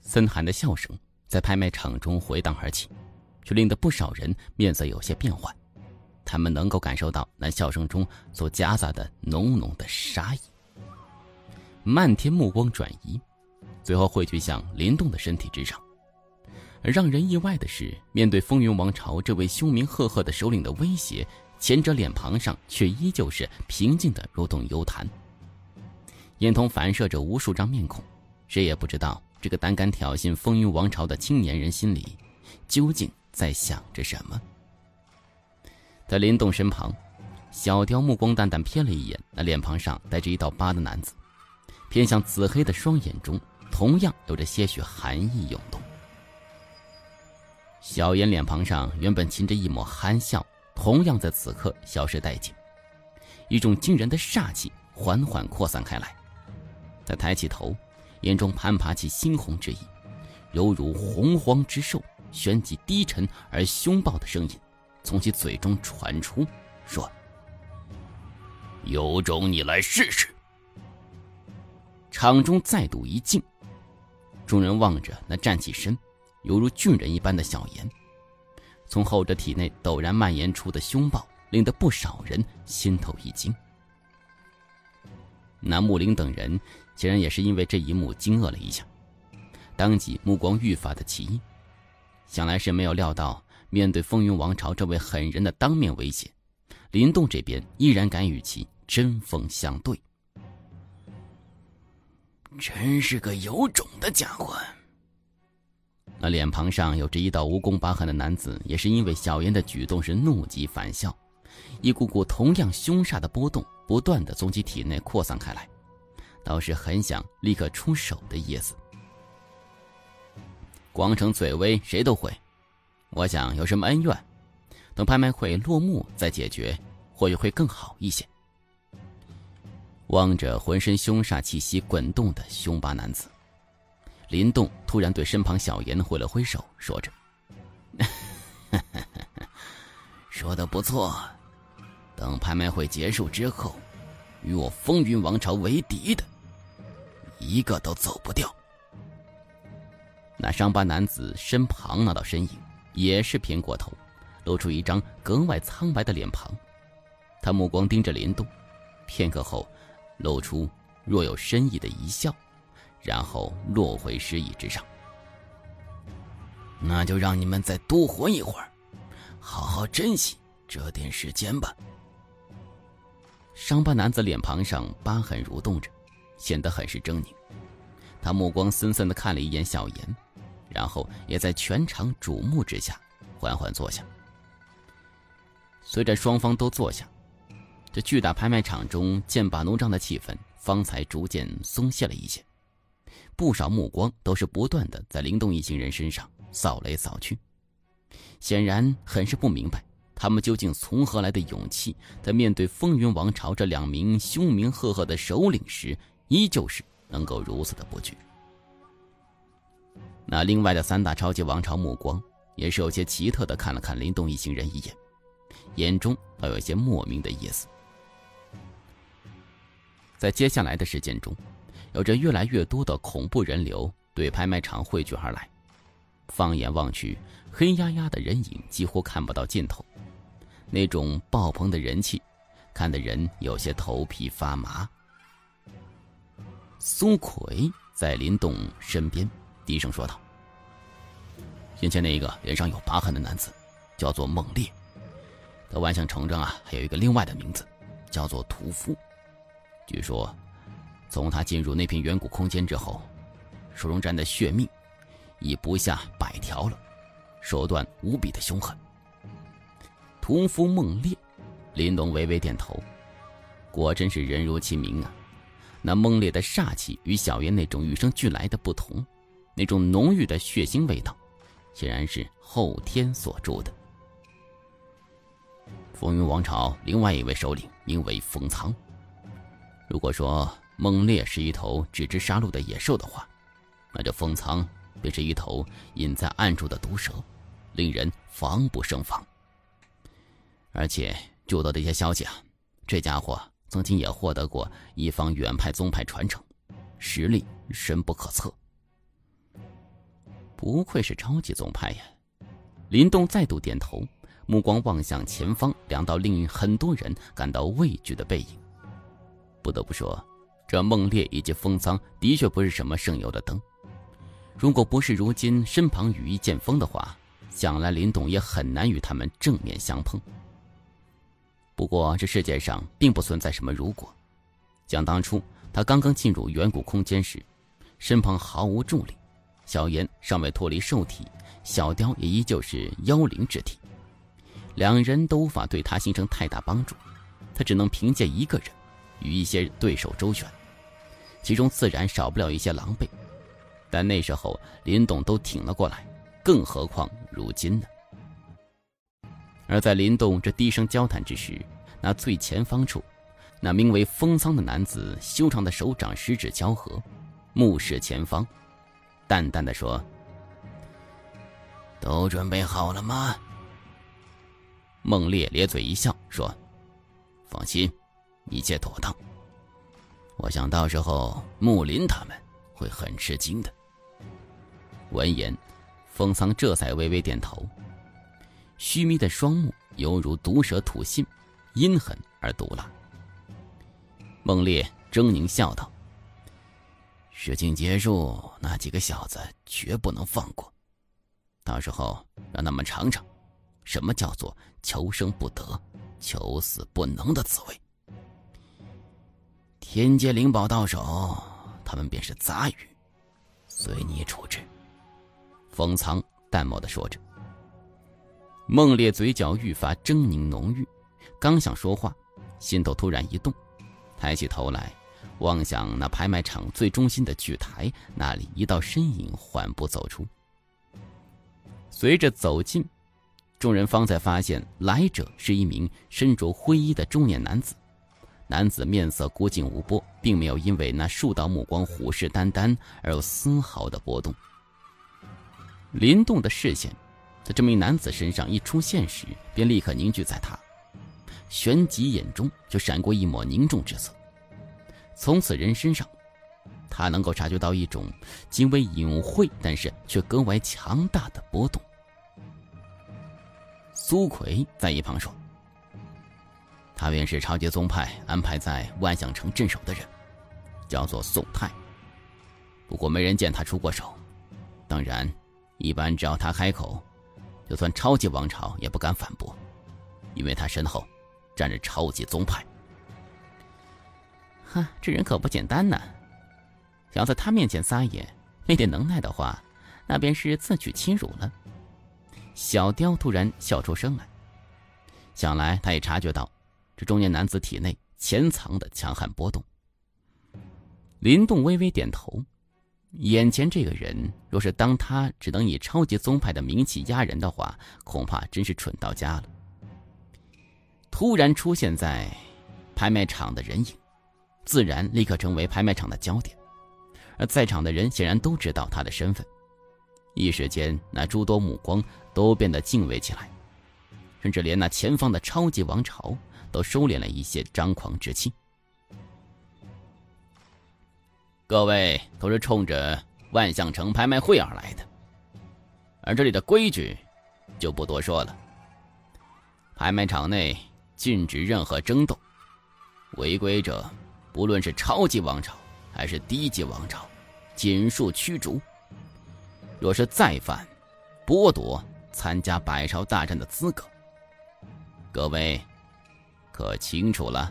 森寒的笑声在拍卖场中回荡而起，却令得不少人面色有些变幻。他们能够感受到那笑声中所夹杂的浓浓的杀意。漫天目光转移，最后汇聚向林动的身体之上。而让人意外的是，面对风云王朝这位凶名赫赫的首领的威胁，前者脸庞上却依旧是平静的如同幽潭，眼瞳反射着无数张面孔。谁也不知道这个胆敢挑衅风云王朝的青年人心里究竟在想着什么。在林动身旁，小雕目光淡淡瞥了一眼那脸庞上带着一道疤的男子，偏向紫黑的双眼中同样有着些许寒意涌动。小妍脸庞上原本噙着一抹憨笑，同样在此刻消失殆尽，一种惊人的煞气缓缓扩散开来。他抬起头，眼中攀爬起猩红之意，犹如洪荒之兽，旋即低沉而凶暴的声音从其嘴中传出，说：有种你来试试。场中再度一静，众人望着那站起身犹如巨人一般的小妍，从后者体内陡然蔓延出的凶暴令得不少人心头一惊。那穆林等人显然也是因为这一幕惊愕了一下，当即目光愈发的奇异，想来是没有料到面对风云王朝这位狠人的当面威胁，林动这边依然敢与其针锋相对。真是个有种的家伙。那脸庞上有着一道无功疤痕的男子也是因为小妍的举动是怒极反笑，一股股同样凶煞的波动不断的从其体内扩散开来，倒是很想立刻出手的意思。光逞嘴威谁都会，我想有什么恩怨，等拍卖会落幕再解决，或许会更好一些。望着浑身凶煞气息滚动的凶巴男子，林动突然对身旁小妍挥了挥手，说着：说得不错，等拍卖会结束之后，与我风云王朝为敌的一个都走不掉。那伤疤男子身旁那道身影也是偏过头，露出一张格外苍白的脸庞。他目光盯着林动，片刻后露出若有深意的一笑，然后落回尸椅之上。那就让你们再多活一会儿，好好珍惜这点时间吧。伤疤男子脸庞上疤痕蠕动着，显得很是狰狞。他目光森森地看了一眼小妍，然后也在全场瞩目之下缓缓坐下。随着双方都坐下，这巨大拍卖场中剑拔弩张的气氛方才逐渐松懈了一些，不少目光都是不断的在林动一行人身上扫来扫去，显然很是不明白他们究竟从何来的勇气，在面对风云王朝这两名凶名赫赫的首领时，依旧是能够如此的不惧。那另外的三大超级王朝目光也是有些奇特的看了看林动一行人一眼，眼中倒有一些莫名的意思。在接下来的时间中，有着越来越多的恐怖人流对拍卖场汇聚而来，放眼望去，黑压压的人影几乎看不到尽头，那种爆棚的人气看得人有些头皮发麻。苏奎在林动身边低声说道：先前那一个脸上有疤痕的男子叫做孟烈，他万象城中还有一个另外的名字叫做屠夫。据说从他进入那片远古空间之后，手中沾的血命已不下100条了，手段无比的凶狠。屠夫孟烈，林动微微点头，果真是人如其名啊。那孟烈的煞气与小妍那种与生俱来的不同，那种浓郁的血腥味道显然是后天所铸的。风云王朝另外一位首领名为封苍，如果说孟烈是一头只知杀戮的野兽的话，那这封苍便是一头隐在暗处的毒蛇，令人防不胜防。而且据我的一些消息这家伙曾经也获得过一方远派宗派传承，实力深不可测。 不愧是超级宗派呀！林动再度点头，目光望向前方两道令很多人感到畏惧的背影。不得不说，这孟烈以及风仓的确不是什么省油的灯。如果不是如今身旁羽翼渐丰的话，想来林动也很难与他们正面相碰。不过这世界上并不存在什么如果。想当初他刚刚进入远古空间时，身旁毫无助力，小妍尚未脱离兽体，小雕也依旧是妖灵之体，两人都无法对他形成太大帮助，他只能凭借一个人与一些对手周旋，其中自然少不了一些狼狈。但那时候林动都挺了过来，更何况如今呢？而在林动这低声交谈之时，那最前方处，那名为风仓的男子修长的手掌十指交合，目视前方，淡淡的说：“都准备好了吗？”孟烈咧嘴一笑说：“放心，一切妥当。我想到时候木林他们会很吃惊的。”闻言，风仓这才微微点头，虚眯的双目犹如毒蛇吐信，阴狠而毒辣。孟烈狰狞笑道：“事情结束，那几个小子绝不能放过，到时候让他们尝尝什么叫做求生不得，求死不能的滋味。天阶灵宝到手，他们便是杂鱼，随你处置。”风仓淡漠地说着。孟烈嘴角愈发狰狞浓郁，刚想说话，心头突然一动，抬起头来望向那拍卖场最中心的巨台，那里一道身影缓步走出。随着走近，众人方才发现来者是一名身着灰衣的中年男子。男子面色孤静无波，并没有因为那数道目光虎视眈眈而有丝毫的波动。林动的视线在这名男子身上一出现时，便立刻凝聚在他旋即眼中就闪过一抹凝重之色。从此人身上，他能够察觉到一种极为隐晦但是却格外强大的波动。苏奎在一旁说：“他便是超级宗派安排在万象城镇守的人，叫做宋泰。不过没人见他出过手，当然一般只要他开口，就算超级王朝也不敢反驳，因为他身后站着超级宗派。”哈，这人可不简单呢！想在他面前撒野，没点能耐的话，那便是自取其辱了。小雕突然笑出声来，想来他也察觉到这中年男子体内潜藏的强悍波动。林动微微点头，眼前这个人若是当他只能以超级宗派的名气压人的话，恐怕真是蠢到家了。突然出现在拍卖场的人影，自然立刻成为拍卖场的焦点，而在场的人显然都知道他的身份。一时间，那诸多目光都变得敬畏起来，甚至连那前方的超级王朝都收敛了一些张狂之气。各位都是冲着万象城拍卖会而来的，而这里的规矩就不多说了。拍卖场内禁止任何争斗，违规者不论是超级王朝还是低级王朝，尽数驱逐。若是再犯，剥夺参加百朝大战的资格。各位可清楚了？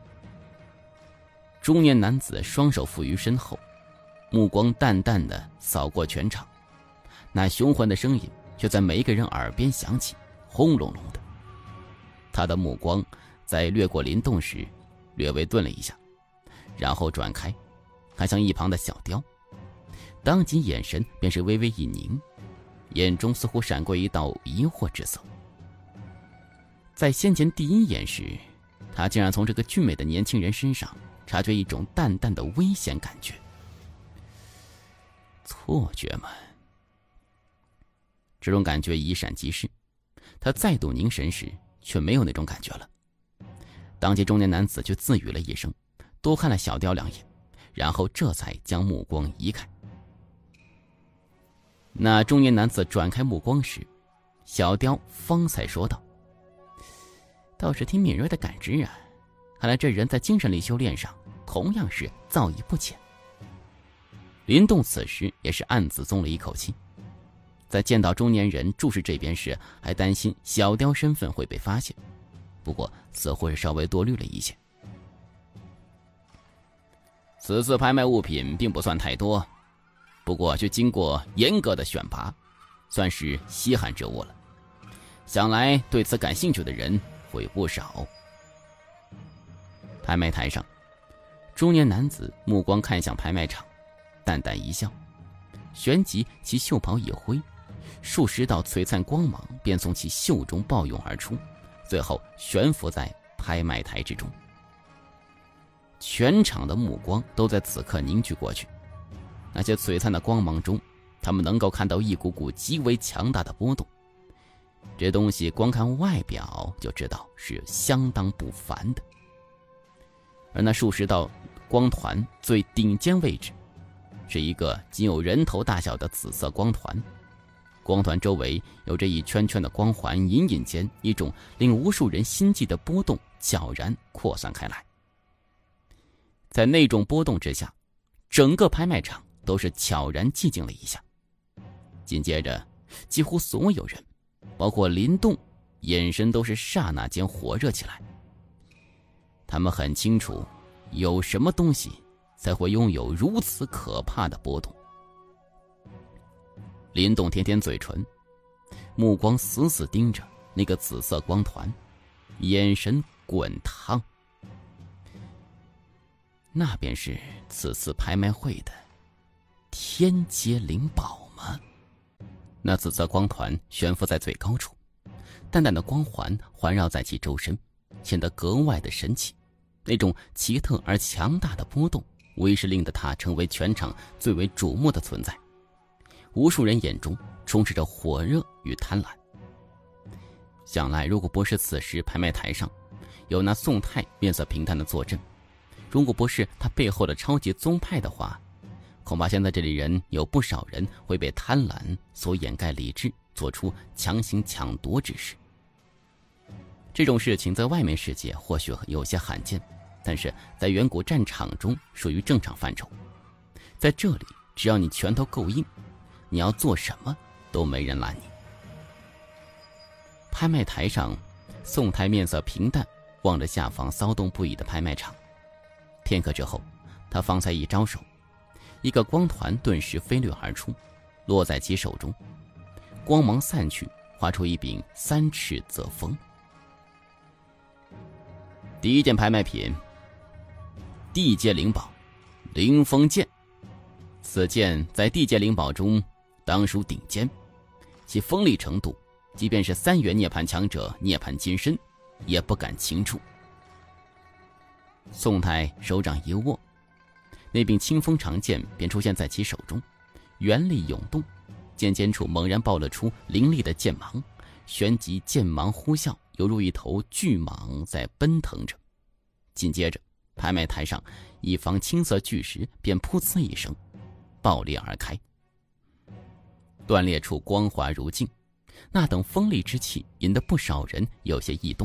中年男子双手负于身后，目光淡淡的扫过全场，那雄浑的声音却在每一个人耳边响起，轰隆隆的。他的目光在掠过林动时略微顿了一下，然后转开，看向一旁的小雕，当即眼神便是微微一凝，眼中似乎闪过一道疑惑之色。在先前第一眼时，他竟然从这个俊美的年轻人身上察觉一种淡淡的危险感觉。错觉吗？这种感觉一闪即逝，他再度凝神时却没有那种感觉了。当即中年男子却自语了一声，多看了小雕两眼，然后这才将目光移开。 那中年男子转开目光时，小雕方才说道：“倒是挺敏锐的感知啊，看来这人在精神力修炼上同样是造诣不浅。”林动此时也是暗自松了一口气，在见到中年人注视这边时，还担心小雕身份会被发现，不过似乎是稍微多虑了一些。此次拍卖物品并不算太多，不过却经过严格的选拔，算是稀罕之物了。想来对此感兴趣的人会不少。拍卖台上，中年男子目光看向拍卖场，淡淡一笑，旋即其袖袍一挥，数十道璀璨光芒便从其袖中暴涌而出，最后悬浮在拍卖台之中。全场的目光都在此刻凝聚过去，那些璀璨的光芒中，他们能够看到一股股极为强大的波动。这东西光看外表就知道是相当不凡的。而那数十道光团最顶尖位置，是一个仅有人头大小的紫色光团，光团周围有着一圈圈的光环，隐隐间一种令无数人心悸的波动悄然扩散开来。在那种波动之下，整个拍卖场都是悄然寂静了一下。紧接着，几乎所有人，包括林动，眼神都是刹那间火热起来。他们很清楚，有什么东西才会拥有如此可怕的波动。林动舔舔嘴唇，目光死死盯着那个紫色光团，眼神滚烫。那便是此次拍卖会的天阶灵宝吗？那紫色光团悬浮在最高处，淡淡的光环环绕在其周身，显得格外的神奇。那种奇特而强大的波动，无疑是令得它成为全场最为瞩目的存在。无数人眼中充斥着火热与贪婪。想来，如果不是此时拍卖台上有那宋太面色平淡的坐镇，如果不是他背后的超级宗派的话，恐怕现在这里人有不少人会被贪婪所掩盖理智，做出强行抢夺之事。这种事情在外面世界或许有些罕见，但是在远古战场中属于正常范畴。在这里，只要你拳头够硬，你要做什么都没人拦你。拍卖台上，宋太面色平淡，望着下方骚动不已的拍卖场。片刻之后，他方才一招手，一个光团顿时飞掠而出，落在其手中，光芒散去，画出一柄3尺泽锋。第一件拍卖品，地阶灵宝灵风剑。此剑在地阶灵宝中当属顶尖，其锋利程度，即便是3元涅槃强者涅槃金身也不敢轻触。宋太手掌一握，那柄清风长剑便出现在其手中，原力涌动，剑尖处猛然爆了出凌厉的剑芒，旋即剑芒呼啸，犹如一头巨蟒在奔腾着。紧接着，拍卖台上一方青色巨石便噗呲一声爆裂而开，断裂处光滑如镜，那等锋利之气引得不少人有些异动。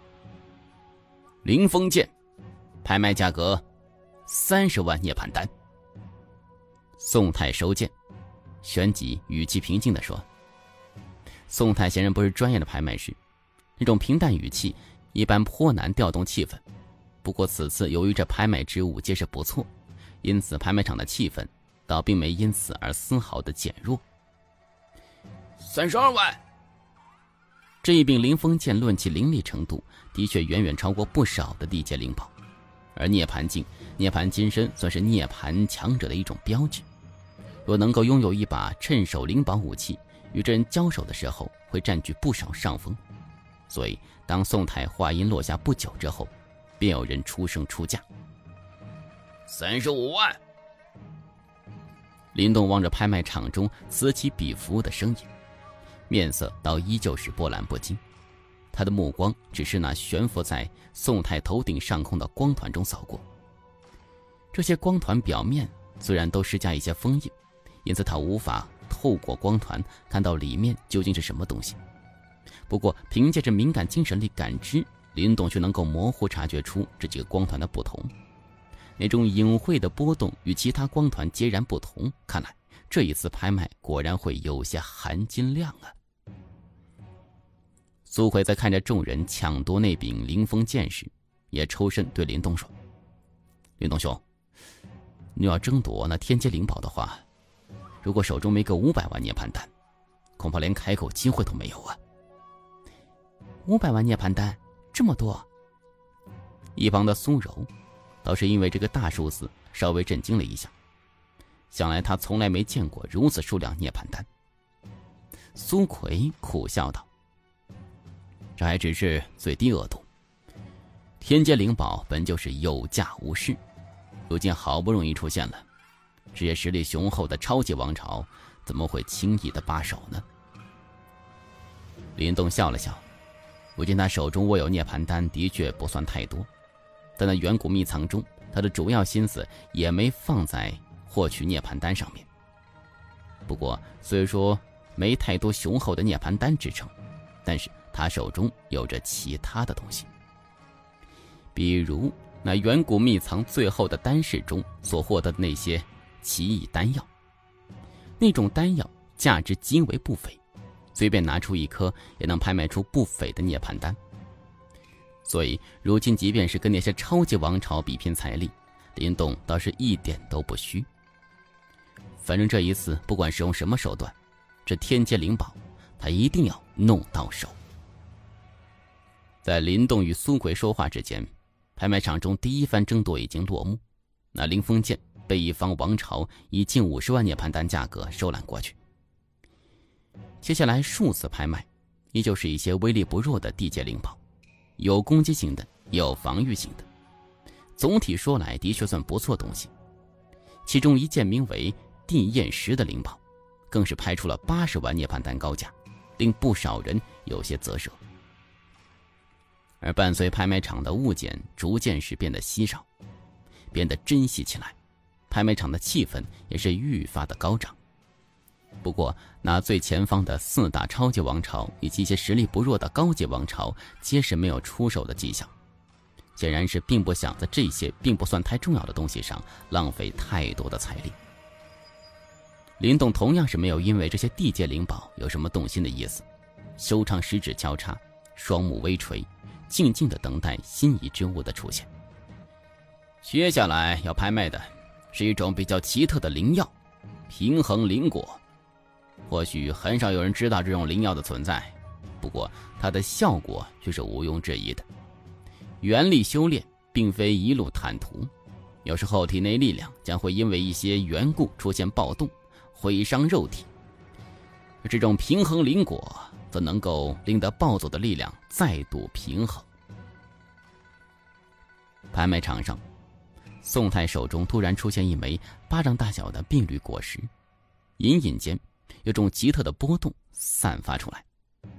灵风剑，拍卖价格30万涅槃丹。宋太收剑，旋即语气平静地说。宋太显然不是专业的拍卖师，那种平淡语气一般颇难调动气氛。不过此次由于这拍卖之物皆是不错，因此拍卖场的气氛倒并没因此而丝毫的减弱。32万。这一柄灵风剑论其凌厉程度，的确远远超过不少的地阶灵宝，而涅槃镜、涅槃金身算是涅槃强者的一种标志。若能够拥有一把趁手灵宝武器，与这人交手的时候会占据不少上风。所以当宋太话音落下不久之后，便有人出声出价。35万。林动望着拍卖场中此起彼伏的声音，面色倒依旧是波澜不惊。他的目光只是那悬浮在宋太头顶上空的光团中扫过。这些光团表面虽然都施加一些封印，因此他无法透过光团看到里面究竟是什么东西。不过凭借着敏感精神力感知，林动却能够模糊察觉出这几个光团的不同。那种隐晦的波动与其他光团截然不同，看来这一次拍卖果然会有些含金量啊。苏奎在看着众人抢夺那柄凌风剑时，也抽身对林动说：“林动兄，你要争夺那天阶灵宝的话，如果手中没个500万涅槃丹，恐怕连开口机会都没有啊。”500万涅槃丹，这么多？一旁的苏柔倒是因为这个大数字稍微震惊了一下，想来他从来没见过如此数量涅槃丹。苏奎苦笑道：“这还只是最低额度，天阶灵宝本就是有价无市，如今好不容易出现了，这些实力雄厚的超级王朝怎么会轻易的罢手呢？”林动笑了笑，如今他手中握有涅槃丹的确不算太多，在那远古秘藏中，他的主要心思也没放在获取涅槃丹上面。不过虽说没太多雄厚的涅槃丹支撑，但是他手中有着其他的东西，比如那远古秘藏最后的丹室中所获得的那些奇异丹药。那种丹药价值极为不菲，随便拿出一颗也能拍卖出不菲的涅槃丹。所以如今即便是跟那些超级王朝比拼财力，林动倒是一点都不虚。反正这一次不管使用什么手段，这天阶灵宝他一定要弄到手。在林动与苏奎说话之间，拍卖场中第一番争夺已经落幕。那凌风剑被一方王朝以近50万涅槃丹价格收揽过去。接下来数次拍卖，依旧是一些威力不弱的地阶灵宝，有攻击性的，也有防御性的。总体说来的确算不错东西。其中一件名为地焰石的灵宝，更是拍出了80万涅槃丹高价，令不少人有些啧舌。而伴随拍卖场的物件逐渐是变得稀少，变得珍惜起来，拍卖场的气氛也是愈发的高涨。不过那最前方的4大超级王朝以及一些实力不弱的高级王朝皆是没有出手的迹象，显然是并不想在这些并不算太重要的东西上浪费太多的财力。林动同样是没有因为这些地阶灵宝有什么动心的意思，修长十指交叉，双目微垂，静静地等待心仪之物的出现。接下来要拍卖的是一种比较奇特的灵药——平衡灵果。或许很少有人知道这种灵药的存在，不过它的效果却是毋庸置疑的。原力修炼并非一路坦途，有时候体内力量将会因为一些缘故出现暴动，毁伤肉体。而这种平衡灵果则能够令得暴走的力量再度平衡。拍卖场上，宋太手中突然出现一枚巴掌大小的碧绿果实，隐隐间有种奇特的波动散发出来。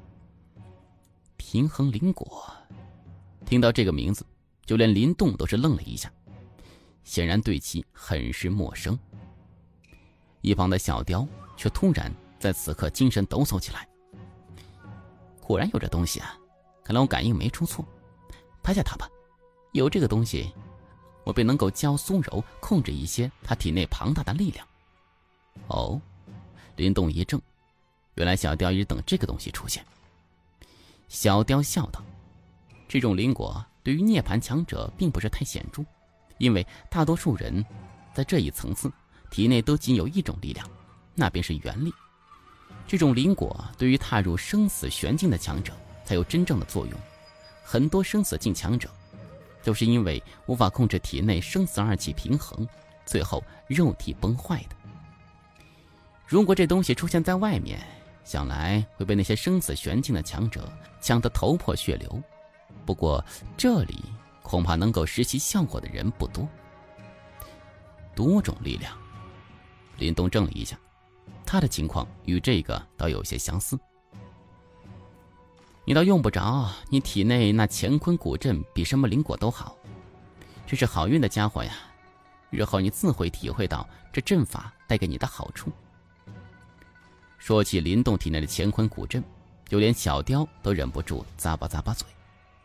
平衡灵果，听到这个名字，就连林动都是愣了一下，显然对其很是陌生。一旁的小雕却突然在此刻精神抖擞起来，果然有这东西啊，看来我感应没出错，拍下它吧。有这个东西，我便能够教苏柔控制一些他体内庞大的力量。哦，林动一怔，原来小雕一直等这个东西出现。小雕笑道：“这种灵果对于涅槃强者并不是太显著，因为大多数人在这一层次体内都仅有一种力量，那便是元力。这种灵果对于踏入生死玄境的强者才有真正的作用。很多生死境强者都是因为无法控制体内生死二气平衡，最后肉体崩坏的。如果这东西出现在外面，想来会被那些生死玄境的强者抢得头破血流。不过这里恐怕能够实习效果的人不多。多种力量，林动怔了一下，他的情况与这个倒有些相似。你倒用不着，你体内那乾坤古阵比什么灵果都好，这是好运的家伙呀，日后你自会体会到这阵法带给你的好处。 说起林动体内的乾坤古阵，就连小雕都忍不住咂巴咂巴嘴。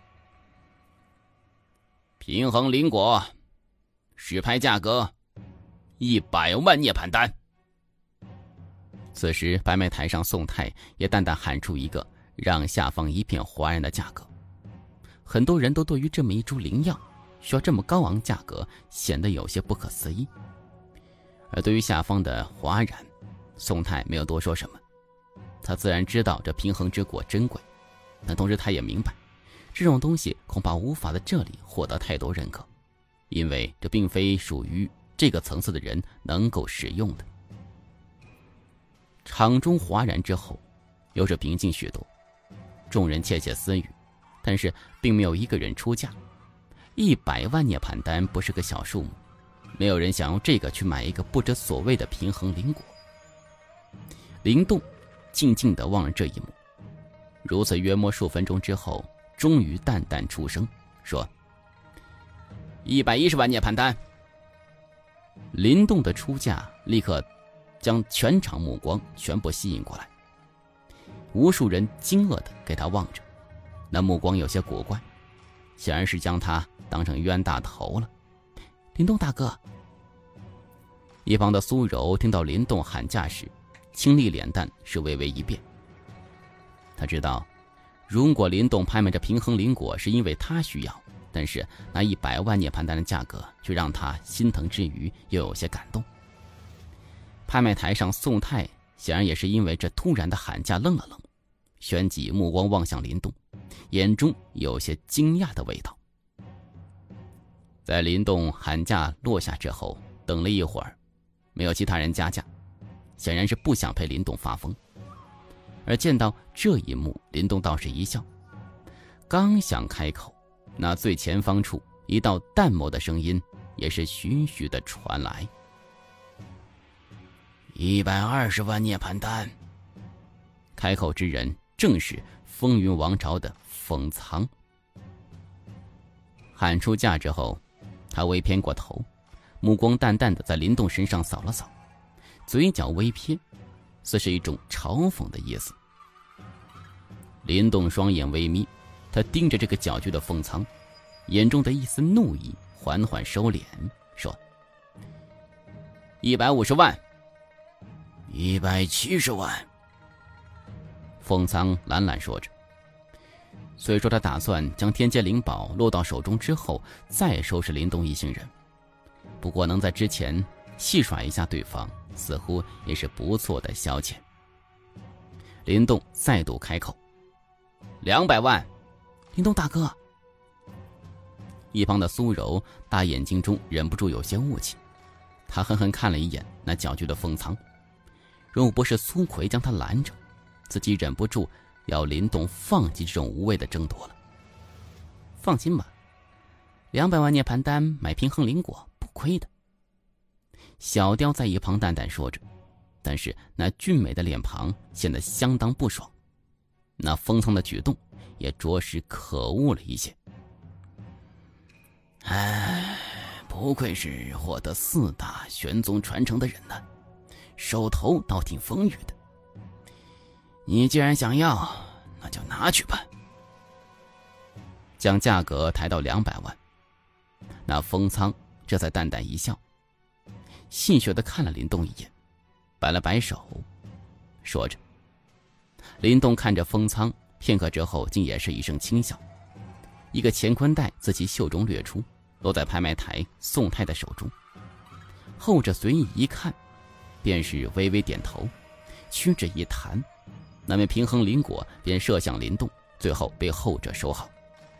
平衡灵果，实拍价格100万涅槃丹。此时拍卖台上宋太也淡淡喊出一个让下方一片哗然的价格。很多人都对于这么一株灵药需要这么高昂价格显得有些不可思议。而对于下方的哗然，宋太没有多说什么。他自然知道这平衡之果珍贵，但同时他也明白这种东西恐怕无法在这里获得太多认可，因为这并非属于这个层次的人能够使用的。场中哗然之后又是平静许多，众人窃窃私语，但是并没有一个人出价。100万涅槃丹不是个小数目，没有人想用这个去买一个不知所谓的平衡灵果。灵动静静地望着这一幕，如此约莫数分钟之后，终于淡淡出声说：110万涅槃丹。灵动的出价立刻将全场目光全部吸引过来，无数人惊愕地给他望着，那目光有些古怪，显然是将他当成冤大头了。林动大哥。一旁的苏柔听到林动喊价时，清丽脸蛋是微微一变。他知道如果林动拍卖这平衡灵果是因为他需要，但是那100万涅槃丹的价格却让他心疼之余又有些感动。拍卖台上宋太显然也是因为这突然的喊价愣了愣，旋即目光望向林动，眼中有些惊讶的味道。在林动喊价落下之后，等了一会儿，没有其他人加价，显然是不想陪林动发疯。而见到这一幕，林动倒是一笑，刚想开口，那最前方处一道淡漠的声音也是徐徐地传来：120万涅槃丹。开口之人正是风云王朝的封苍。喊出价之后，他微偏过头，目光淡淡的在林动身上扫了扫，嘴角微撇，似是一种嘲讽的意思。林动双眼微眯，他盯着这个搅局的封苍，眼中的一丝怒意缓缓收敛，说：150万。170万。封苍懒懒说着。虽说他打算将天阶灵宝落到手中之后再收拾林动一行人，不过能在之前戏耍一下对方，似乎也是不错的消遣。林动再度开口：200万。林动大哥。一旁的苏柔大眼睛中忍不住有些雾气，他狠狠看了一眼那搅局的封苍，若不是苏奎将他拦着，自己忍不住要林动放弃这种无谓的争夺了。放心吧，200万涅槃丹买平衡灵果不亏的。小雕在一旁淡淡说着，但是那俊美的脸庞显得相当不爽，那封苍的举动也着实可恶了一些。不愧是获得4大玄宗传承的人呢，手头倒挺丰裕的。你既然想要，那就拿去吧。将价格抬到200万，那封苍这才淡淡一笑，戏谑地看了林动一眼，摆了摆手，说着。林动看着封苍，片刻之后竟也是一声轻笑，一个乾坤袋自其袖中掠出，落在拍卖台宋太的手中。后者随意一看，便是微微点头，屈指一弹，那枚平衡灵果便射向林动，最后被后者收好。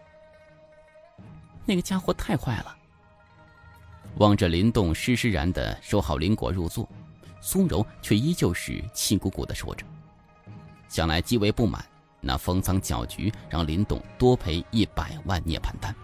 那个家伙太坏了。望着林动施施然地收好灵果入座，苏柔却依旧是气鼓鼓地说着，想来极为不满那封苍搅局让林动多赔100万涅槃丹。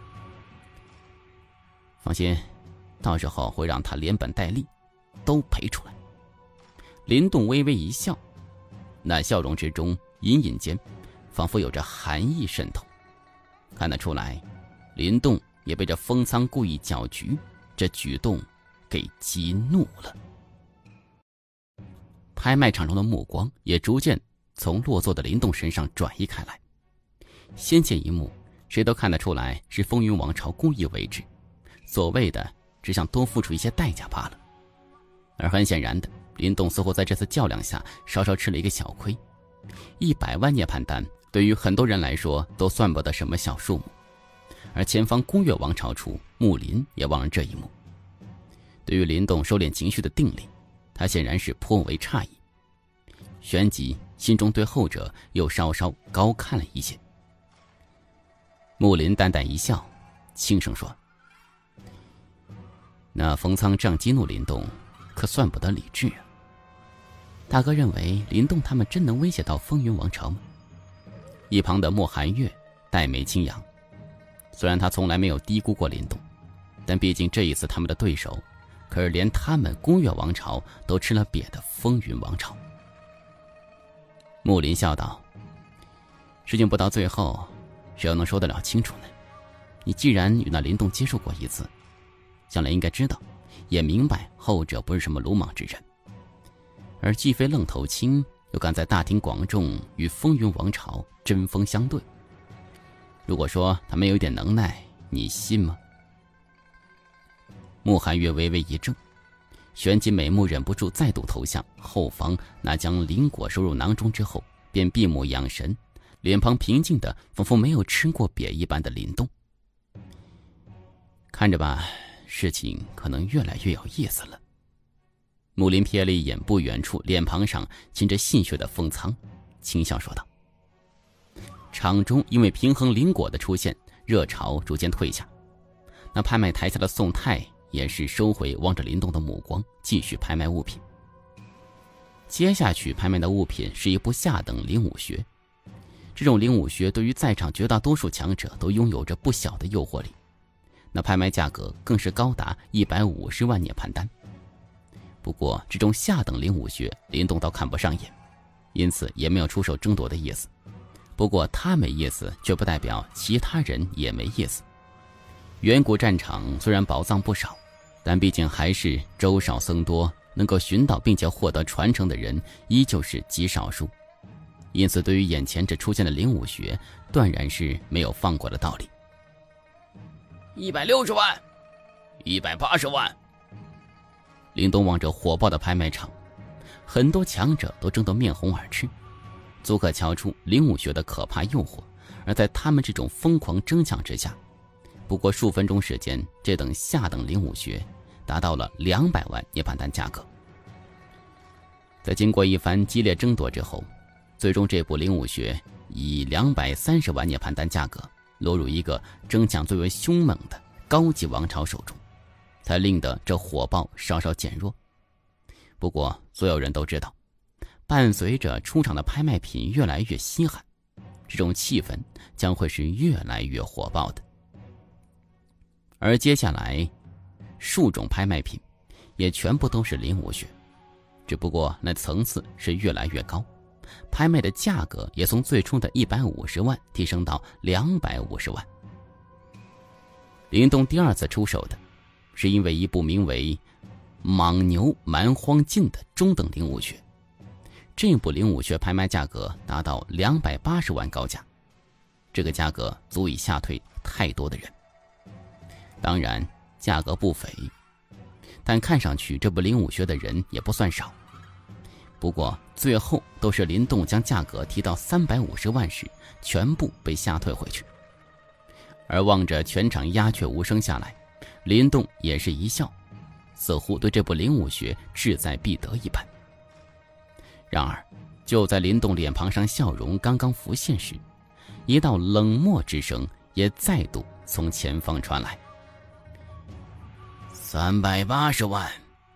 放心，到时候会让他连本带利都赔出来。林动微微一笑，那笑容之中隐隐间仿佛有着寒意渗透，看得出来林动也被这封苍故意搅局这举动给激怒了。 拍卖场中的目光也逐渐从落座的林动身上转移开来。先前一幕谁都看得出来是风云王朝故意为之，所谓的只想多付出一些代价罢了。而很显然的，林动似乎在这次较量下稍稍吃了一个小亏。100万涅槃丹对于很多人来说都算不得什么小数目，而前方宫越王朝处，木林也望了这一幕。对于林动收敛情绪的定力，他显然是颇为诧异。旋即心中对后者又稍稍高看了一些。木林淡淡一笑，轻声说：“那冯苍这样激怒林动，可算不得理智啊。大哥认为林动他们真能威胁到风云王朝吗？”一旁的莫寒月黛眉轻扬，虽然他从来没有低估过林动，但毕竟这一次他们的对手可是连他们宫越王朝都吃了瘪的风云王朝。木林笑道：“事情不到最后，谁又能说得了清楚呢？你既然与那林动接触过一次，想来应该知道，也明白后者不是什么鲁莽之人。而既非愣头青，又敢在大庭广众与风云王朝针锋相对。如果说他没有一点能耐，你信吗？”穆寒月微微一怔，旋即美目忍不住再度投向后方那将灵果收入囊中之后便闭目养神，脸庞平静的仿佛没有吃过瘪一般的林动。看着吧，事情可能越来越有意思了。木林瞥了一眼不远处脸庞上浸着鲜血的封苍，轻笑说道。场中因为平衡灵果的出现，热潮逐渐退下。那拍卖台下的宋太也是收回望着林动的目光，继续拍卖物品。接下去拍卖的物品是一部下等灵武学，这种灵武学对于在场绝大多数强者都拥有着不小的诱惑力，那拍卖价格更是高达150万涅槃丹。不过这种下等灵武学林动倒看不上眼，因此也没有出手争夺的意思。不过他没意思，却不代表其他人也没意思。远古战场虽然宝藏不少，但毕竟还是粥少僧多，能够寻到并且获得传承的人依旧是极少数。因此对于眼前这出现的灵武学，断然是没有放过的道理。 160万，180万。 林动望着火爆的拍卖场，很多强者都争得面红耳赤，足可瞧出灵武学的可怕诱惑。而在他们这种疯狂争抢之下，不过数分钟时间，这等下等灵武学达到了200万涅槃丹价格。在经过一番激烈争夺之后，最终这部灵武学以230万涅槃丹价格落入一个争抢最为凶猛的高级王朝手中，才令得这火爆稍稍减弱。不过所有人都知道，伴随着出场的拍卖品越来越稀罕，这种气氛将会是越来越火爆的。而接下来数种拍卖品也全部都是灵武学，只不过那层次是越来越高，拍卖的价格也从最初的150万提升到250万。林动第二次出手的是因为一部名为《莽牛蛮荒镜》的中等灵武学，这部灵武学拍卖价格达到280万高价，这个价格足以吓退太多的人。当然价格不菲，但看上去这部灵武学的人也不算少。不过最后都是林动将价格提到350万时，全部被吓退回去。而望着全场鸦雀无声下来，林动也是一笑，似乎对这部灵武学志在必得一般。然而就在林动脸庞上笑容刚刚浮现时，一道冷漠之声也再度从前方传来。380万。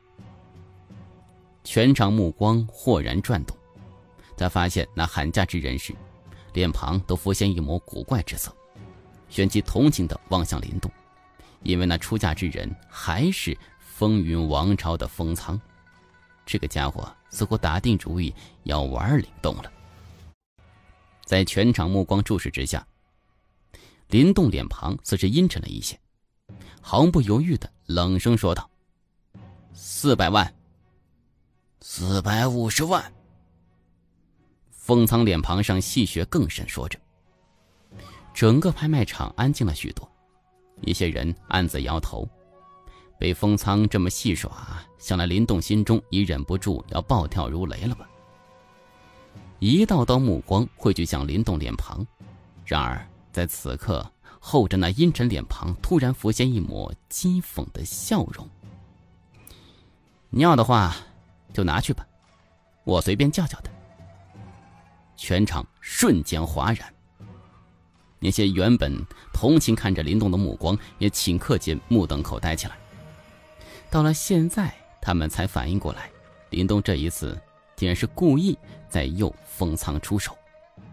全场目光豁然转动，在发现那喊价之人时，脸庞都浮现一抹古怪之色，旋即同情地望向林动，因为那出价之人还是风云王朝的封苍。这个家伙似乎打定主意要玩林动了。在全场目光注视之下，林动脸庞似是阴沉了一些，毫不犹豫地冷声说道：400万。 450万。 封仓脸庞上戏谑更甚，说着。整个拍卖场安静了许多，一些人暗自摇头。被封仓这么戏耍，想来林动心中已忍不住要暴跳如雷了吧。一道道目光汇聚向林动脸庞，然而在此刻，后者那阴沉脸庞突然浮现一抹讥讽的笑容。你要的话就拿去吧，我随便叫叫他。全场瞬间哗然，那些原本同情看着林动的目光也顷刻间目瞪口呆起来。到了现在，他们才反应过来，林动这一次竟然是故意在诱封仓出手。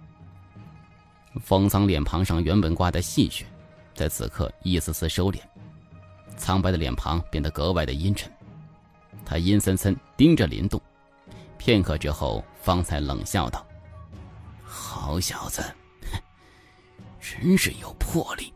封仓脸庞上原本挂的戏谑，在此刻一丝丝收敛，苍白的脸庞变得格外的阴沉。他阴森森盯着林动，片刻之后方才冷笑道： 好小子，真是有魄力。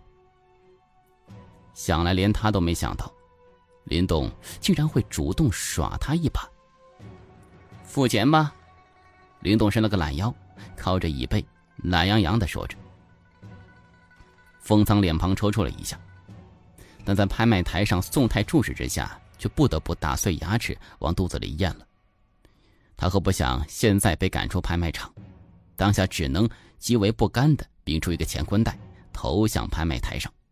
想来连他都没想到，林动竟然会主动耍他一把。付钱吧。林动伸了个懒腰，靠着椅背，懒洋洋地说着。封仓脸庞抽搐了一下，但在拍卖台上宋太注视之下，却不得不打碎牙齿往肚子里咽了。他可不想现在被赶出拍卖场，当下只能极为不甘地秉出一个乾坤袋，投向拍卖台上。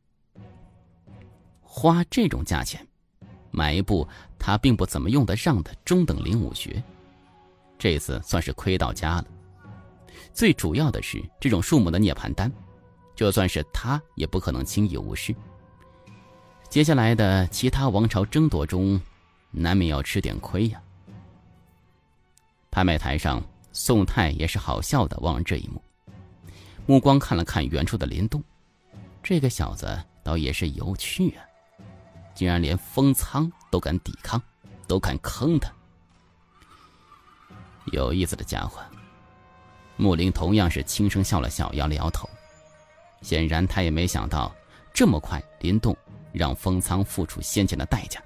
花这种价钱买一部他并不怎么用得上的中等灵武学，这次算是亏到家了。最主要的是，这种数目的涅槃丹，就算是他也不可能轻易无视。接下来的其他王朝争夺中，难免要吃点亏呀。拍卖台上，宋太也是好笑的望着这一幕，目光看了看远处的林动，这个小子倒也是有趣啊，竟然连封仓都敢抵抗，都敢坑他。有意思的家伙。穆林同样是轻声笑了笑，摇了摇头。显然他也没想到这么快林动让封仓付出先前的代价。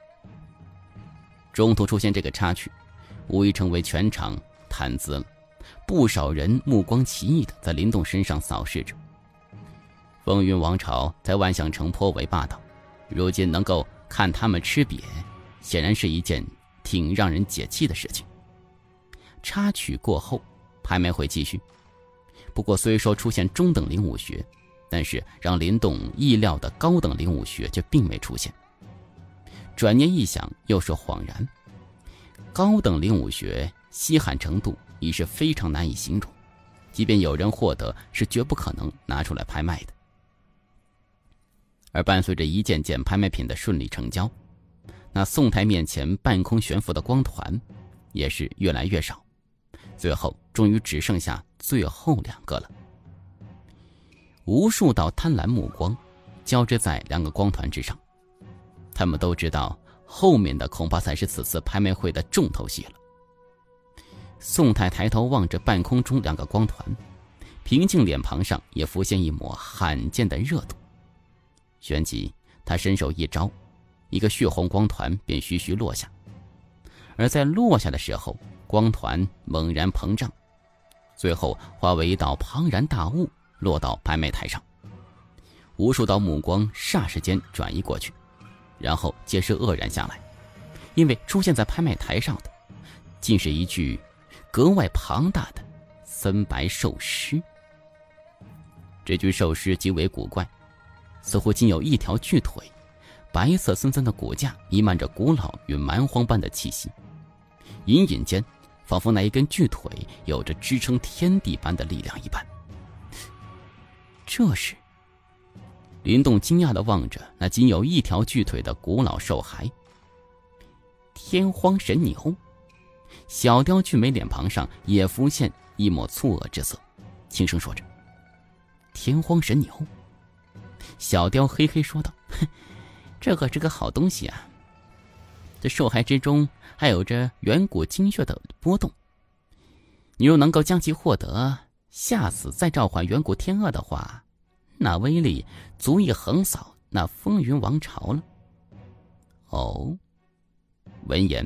中途出现这个插曲，无疑成为全场谈资了。不少人目光奇异的在林动身上扫视着。风云王朝在万象城颇为霸道，如今能够看他们吃瘪，显然是一件挺让人解气的事情。插曲过后，拍卖会继续。不过虽说出现中等灵武学，但是让林动意料的高等灵武学却并没出现。转念一想，又是恍然。高等灵武学稀罕程度已是非常难以形容，即便有人获得，是绝不可能拿出来拍卖的。而伴随着一件件拍卖品的顺利成交，那宋太面前半空悬浮的光团也是越来越少，最后终于只剩下最后2个了。无数道贪婪目光交织在2个光团之上，他们都知道后面的恐怕才是此次拍卖会的重头戏了。宋太抬头望着半空中2个光团，平静脸庞上也浮现一抹罕见的热度。旋即他伸手一招，一个血红光团便徐徐落下。而在落下的时候，光团猛然膨胀，最后化为一道庞然大物落到拍卖台上。无数道目光霎时间转移过去，然后皆是愕然下来，因为出现在拍卖台上的竟是一具格外庞大的森白兽尸。这具兽尸极为古怪，似乎仅有一条巨腿，白色森森的骨架弥漫着古老与蛮荒般的气息，隐隐间仿佛那一根巨腿有着支撑天地般的力量一般。这时林动惊讶地望着那仅有一条巨腿的古老兽骸。天荒神牛。小雕俊美脸庞上也浮现一抹错愕之色，轻声说着：天荒神牛。小雕嘿嘿说道：这可是个好东西啊，这兽骸之中还有着远古精血的波动，你若能够将其获得，下死再召唤远古天鳄的话，那威力足以横扫那风云王朝了。哦。闻言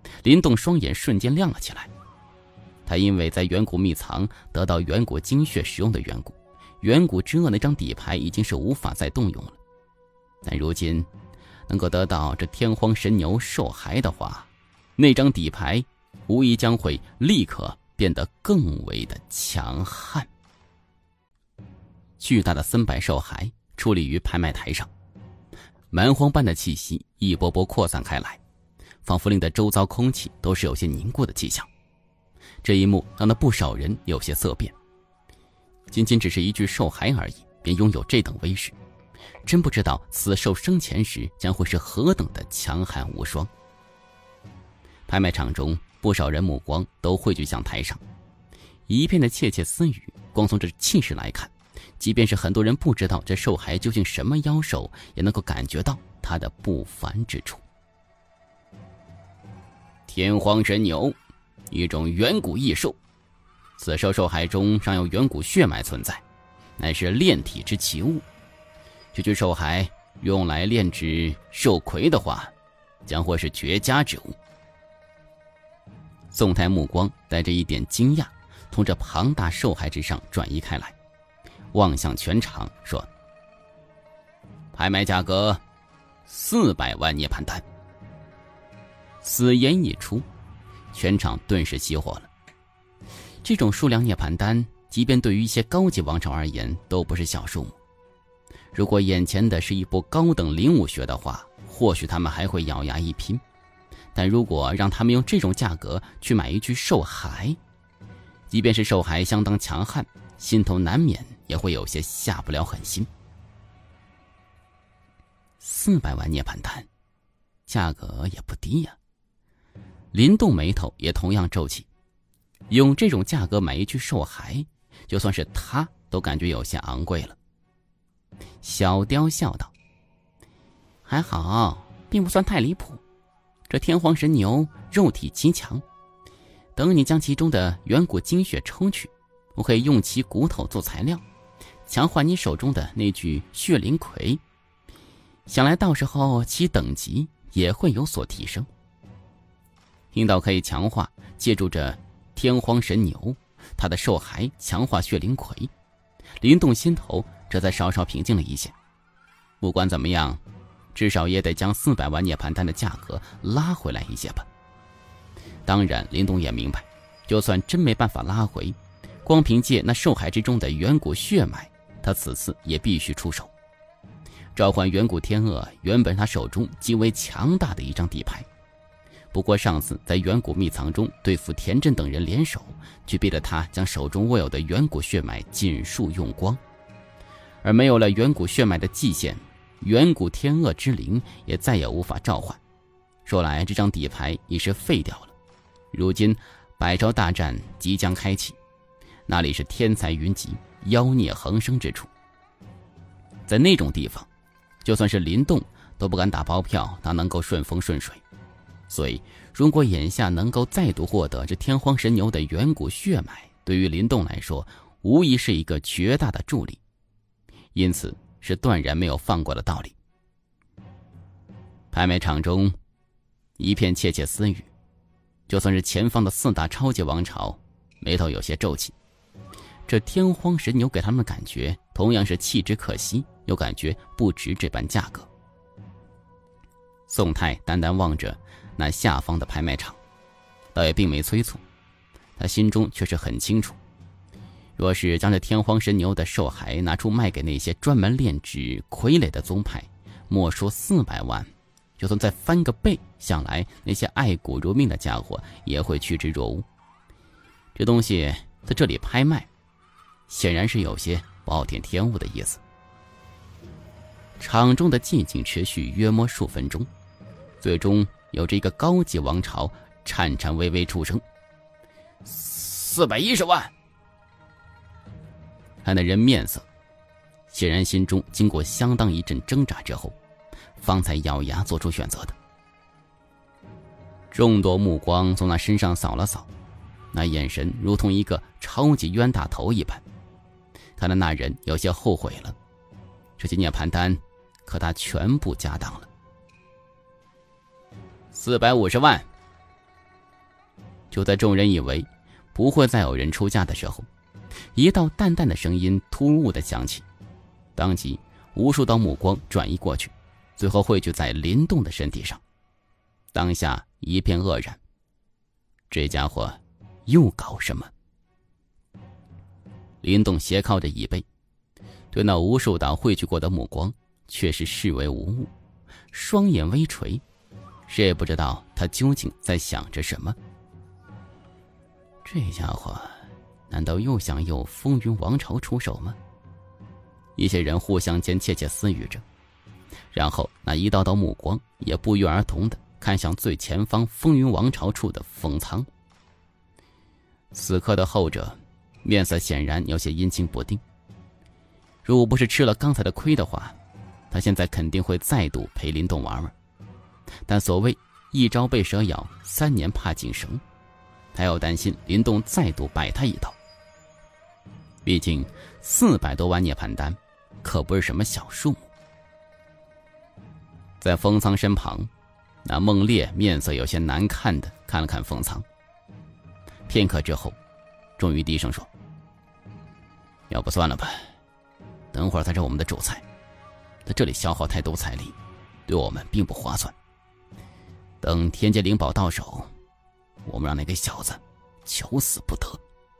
林动双眼瞬间亮了起来。他因为在远古秘藏得到远古精血使用的缘故，远古之恶那张底牌已经是无法再动用了。但如今能够得到这天荒神牛受骸的话，那张底牌无疑将会立刻变得更为的强悍。巨大的森柏兽骸矗立于拍卖台上，蛮荒般的气息一波波扩散开来，仿佛令得周遭空气都是有些凝固的迹象。这一幕让那不少人有些色变，仅仅只是一具兽骸而已，便拥有这等威势，真不知道此兽生前时将会是何等的强悍无双。拍卖场中不少人目光都汇聚向台上，一片的窃窃私语。光从这气势来看，即便是很多人不知道这兽骸究竟什么妖兽，也能够感觉到它的不凡之处。天荒神牛，一种远古异兽，此兽兽骸中尚有远古血脉存在，乃是炼体之奇物。这具兽骸用来炼制兽魁的话，将会是绝佳之物。宋太目光带着一点惊讶，从这庞大兽骸之上转移开来，望向全场说：“拍卖价格400万涅槃丹。”此言一出，全场顿时熄火了。这种数量涅槃丹，即便对于一些高级王朝而言都不是小数目。如果眼前的是一部高等灵武学的话，或许他们还会咬牙一拼。但如果让他们用这种价格去买一具兽骸，即便是兽骸相当强悍，心头难免也会有些下不了狠心。400万涅槃丹，价格也不低呀。林动眉头也同样皱起，用这种价格买一具兽骸，就算是他都感觉有些昂贵了。小雕笑道：“还好，并不算太离谱。这天荒神牛肉体极强，等你将其中的远古精血抽取，我可以用其骨头做材料，强化你手中的那具血灵魁。想来到时候其等级也会有所提升。”听到可以强化，借助着天荒神牛他的兽骸强化血灵魁，林动心头这才稍稍平静了一些。不管怎么样，至少也得将400万涅槃丹的价格拉回来一些吧。当然林动也明白，就算真没办法拉回，光凭借那兽骸之中的远古血脉，他此次也必须出手。召唤远古天鳄原本他手中极为强大的一张底牌，不过上次在远古秘藏中对付田震等人联手，却逼得他将手中握有的远古血脉尽数用光。而没有了远古血脉的祭献，远古天鳄之灵也再也无法召唤。说来这张底牌已是废掉了。如今百招大战即将开启，那里是天才云集，妖孽横生之处。在那种地方，就算是林动都不敢打包票他能够顺风顺水。所以如果眼下能够再度获得这天荒神牛的远古血脉，对于林动来说无疑是一个绝大的助力，因此是断然没有放过的道理。拍卖场中一片窃窃私语，就算是前方的4大超级王朝眉头有些皱起。这天荒神牛给他们的感觉同样是弃之可惜，又感觉不值这般价格。宋太单单望着那下方的拍卖场，倒也并没催促，他心中却是很清楚，若是将这天荒神牛的兽骸拿出卖给那些专门炼制傀儡的宗派，莫说400万，就算再翻个倍，想来那些爱古如命的家伙也会趋之若鹜。这东西在这里拍卖，显然是有些暴殄天物的意思。场中的寂静持续约莫数分钟，最终有着一个高级王朝颤颤巍巍出声：410万。看那人面色，显然心中经过相当一阵挣扎之后，方才咬牙做出选择的。众多目光从那身上扫了扫，那眼神如同一个超级冤大头一般。看来那人有些后悔了，这些涅槃丹可他全部家当了。450万， 就在众人以为不会再有人出价的时候，一道淡淡的声音突兀地响起，当即无数道目光转移过去，最后汇聚在林动的身体上。当下一片愕然，这家伙又搞什么？林动斜靠着椅背，对那无数道汇聚过的目光却是视为无物，双眼微垂，谁也不知道他究竟在想着什么。这家伙难道又想诱风云王朝出手吗？一些人互相间窃窃私语着，然后那一道道目光也不约而同地看向最前方风云王朝处的封仓。此刻的后者面色显然有些阴晴不定，如果不是吃了刚才的亏的话，他现在肯定会再度陪林动玩玩。但所谓一朝被蛇咬，3年怕井绳，他要担心林动再度摆他一刀。毕竟400多万涅槃丹可不是什么小数目。在封仓身旁，那孟烈面色有些难看的看了看封仓，片刻之后终于低声说：要不算了吧，等会儿再找我们的主菜，在这里消耗太多财力，对我们并不划算。等天阶灵宝到手，我们让那个小子求死不得。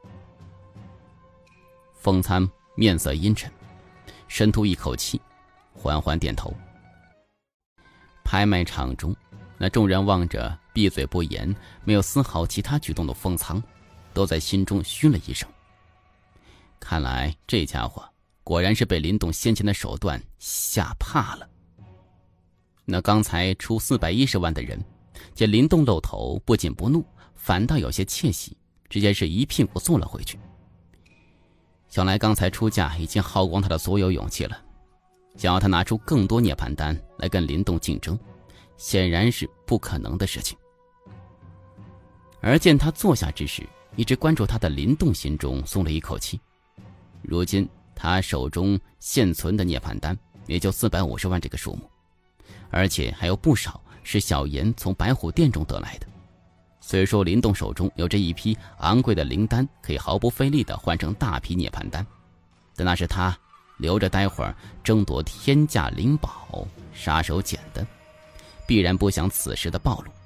风参面色阴沉，深吐一口气，缓缓点头。拍卖场中，那众人望着闭嘴不言，没有丝毫其他举动的封仓，都在心中嘘了一声。看来这家伙果然是被林动先前的手段吓怕了。那刚才出410万的人见林动露头，不仅不怒，反倒有些窃喜，直接是一屁股坐了回去。想来刚才出价已经耗光他的所有勇气了，想要他拿出更多涅槃丹来跟林动竞争，显然是不可能的事情。而见他坐下之时，一直关注他的林动心中松了一口气。如今他手中现存的涅槃丹也就450万这个数目，而且还有不少是小妍从白虎殿中得来的。虽说林动手中有这一批昂贵的灵丹，可以毫不费力地换成大批涅槃丹，但那是他留着待会儿争夺天价灵宝杀手锏的，必然不想此时的暴露。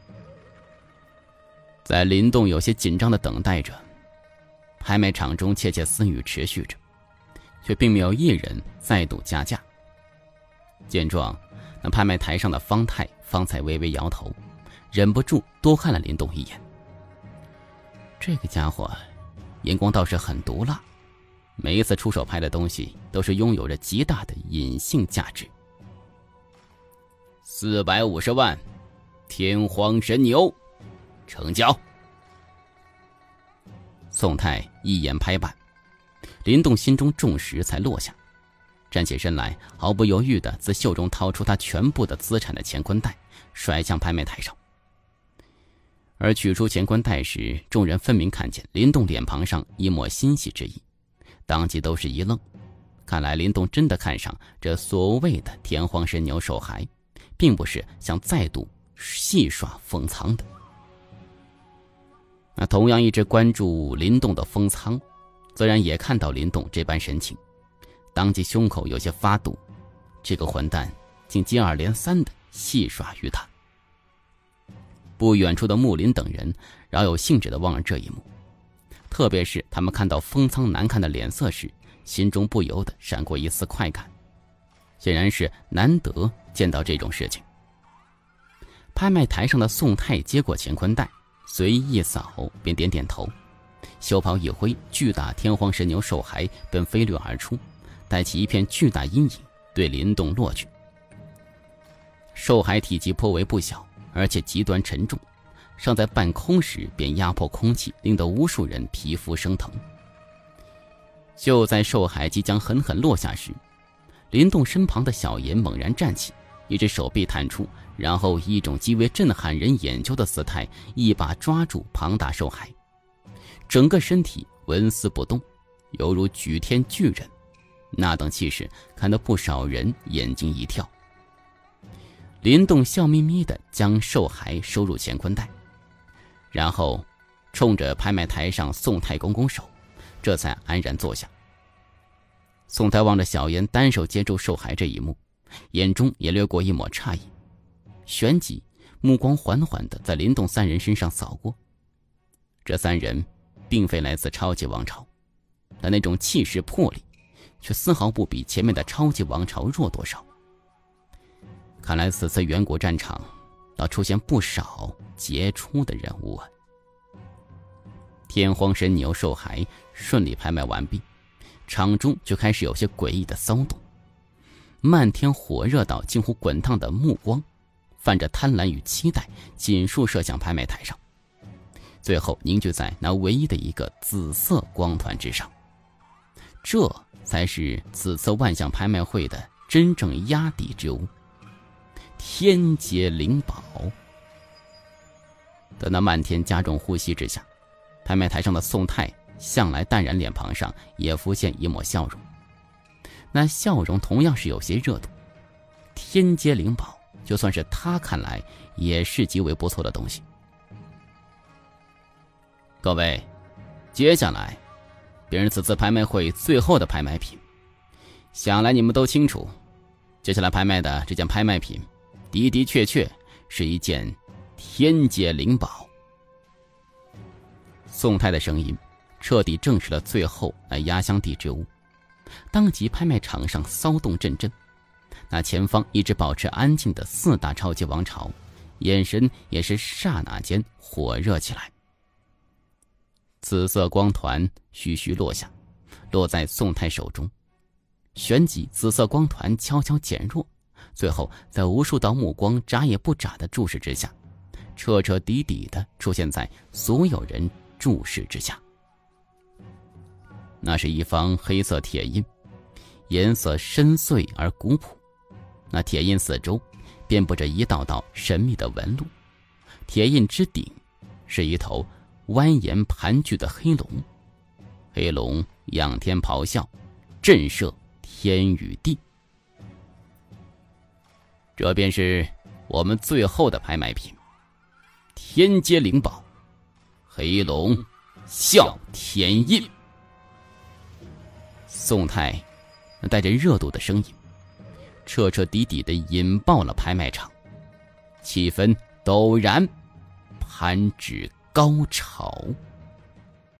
在林动有些紧张地等待着，拍卖场中窃窃私语持续着，却并没有一人再度加价。见状，那拍卖台上的方太方才微微摇头，忍不住多看了林动一眼。这个家伙眼光倒是很毒辣，每一次出手拍的东西都是拥有着极大的隐性价值。450万，天荒神牛，成交。宋太一言拍板，林动心中重石才落下，站起身来，毫不犹豫地自袖中掏出他全部的资产的乾坤袋，甩向拍卖台上。而取出乾坤袋时，众人分明看见林动脸庞上一抹欣喜之意，当即都是一愣。看来林动真的看上这所谓的天荒神牛手骸，并不是想再度戏耍封仓的。那同样一直关注林动的封仓，自然也看到林动这般神情，当即胸口有些发堵，这个混蛋竟接二连三地戏耍于他。不远处的木林等人饶有兴致地望着这一幕，特别是他们看到封仓难看的脸色时，心中不由得闪过一丝快感，显然是难得见到这种事情。拍卖台上的宋太接过乾坤袋，随意一扫，便点点头，袖袍一挥，巨大天荒神牛手骸便飞掠而出，带起一片巨大阴影，对林动落去。兽骸体积颇为不小，而且极端沉重，尚在半空时便压迫空气，令得无数人皮肤生疼。就在兽骸即将狠狠落下时，林动身旁的小妍猛然站起，一只手臂探出，然后以一种极为震撼人眼球的姿态，一把抓住庞大兽骸，整个身体纹丝不动，犹如举天巨人，那等气势看得不少人眼睛一跳。林动笑眯眯地将兽骸收入乾坤袋，然后冲着拍卖台上宋太拱拱手，这才安然坐下。宋太望着小妍单手接住受害这一幕，眼中也掠过一抹诧异，旋即目光缓缓地在林动三人身上扫过。这三人并非来自超级王朝，但那种气势魄力却丝毫不比前面的超级王朝弱多少。看来此次远古战场要出现不少杰出的人物啊。天荒神牛兽骸顺利拍卖完毕，场中就开始有些诡异的骚动，漫天火热到近乎滚烫的目光泛着贪婪与期待，尽数射向拍卖台上，最后凝聚在那唯一的一个紫色光团之上。这才是此次万象拍卖会的真正压底之物——天阶灵宝。在那漫天加重呼吸之下，拍卖台上的宋太向来淡然脸庞上也浮现一抹笑容，那笑容同样是有些热度。天阶灵宝就算是他看来也是极为不错的东西。各位，接下来便是此次拍卖会最后的拍卖品，想来你们都清楚，接下来拍卖的这件拍卖品的的确确是一件天阶灵宝。宋太的声音彻底证实了最后那压箱底之物，当即拍卖场上骚动阵阵，那前方一直保持安静的四大超级王朝眼神也是刹那间火热起来。紫色光团徐徐落下，落在宋太手中，旋即紫色光团悄悄减弱，最后在无数道目光眨也不眨的注视之下，彻彻底底地出现在所有人注视之下。那是一方黑色铁印，颜色深邃而古朴，那铁印四周遍布着一道道神秘的纹路，铁印之顶是一头蜿蜒盘踞的黑龙，黑龙仰天咆哮，震慑天与地。这便是我们最后的拍卖品——天阶灵宝黑龙啸天印。宋太那带着热度的声音彻彻底底地引爆了拍卖场，气氛陡然攀至高潮。